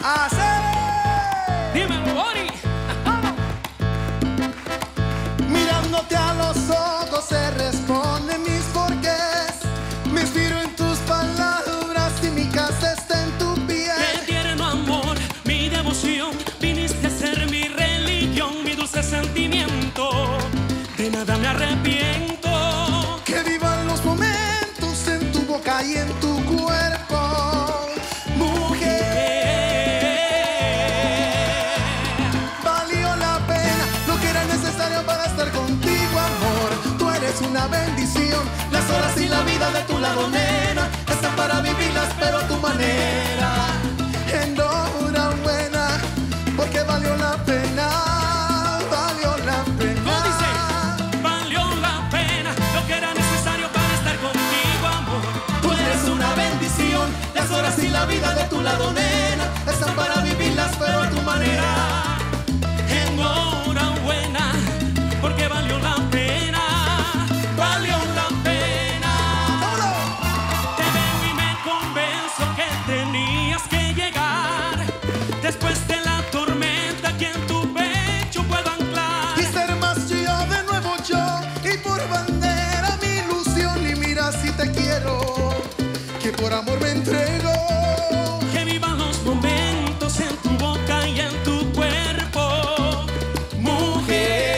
Dímelo, Bori. Mirándote a los ojos se responden mis porqués. Me inspiro en tus palabras y mi casa está en tu piel. Qué tierno amor, mi devoción. Viniste a ser mi religión, mi dulce sentimiento. De nada me arrepiento. Que vivan los momentos en tu boca y en tu cuerpo. Para estar contigo, amor, tú eres una bendición. Las horas y la vida de tu lado, nena, están para vivirlas, pero a tu manera. Enhorabuena, porque valió la pena, valió la pena. ¿Cómo dice? Valió la pena, lo que era necesario para estar contigo, amor. Tú eres una bendición. Las horas y la vida de tu lado, nena, están para vivirlas, pero a tu manera. Enhorabuena, porque valió la pena, valió la pena. ¡Vámonos! Te veo y me convenzo que tenías que llegar. Después de la tormenta que en tu pecho puedo anclar. Y ser más yo, de nuevo yo, y por bandera mi ilusión. Y mira si te quiero, que por amor me entrego. Que vivan los momentos en tu boca y en tu cuerpo, mujer.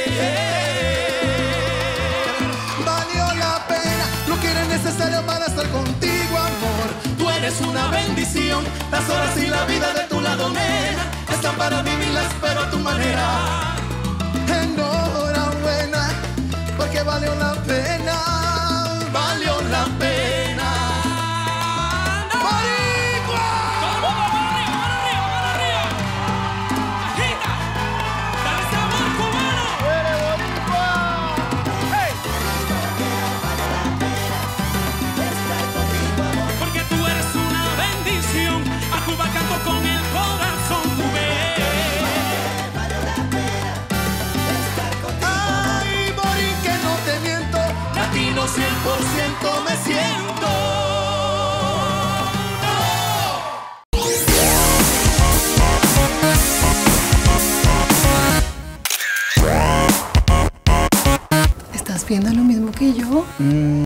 Necesario para estar contigo, amor. Tú eres una bendición. Las horas y la vida de tu lado, nena, están para vivirlas, pero a tu manera. Enhorabuena, porque valió la pena, valió la pena. ¡Boricua! ¡Todo el mundo, mano arriba, mano arriba, mano arriba! ¡Agita! ¡Dale sabor, cubano! ¡Eres boricua! ¡Hey! Porque tú eres una bendición. A Cuba canto con el corazón, Ay, Bori, que no te miento, latino 100% me siento. ¿Estás viendo lo mismo que yo?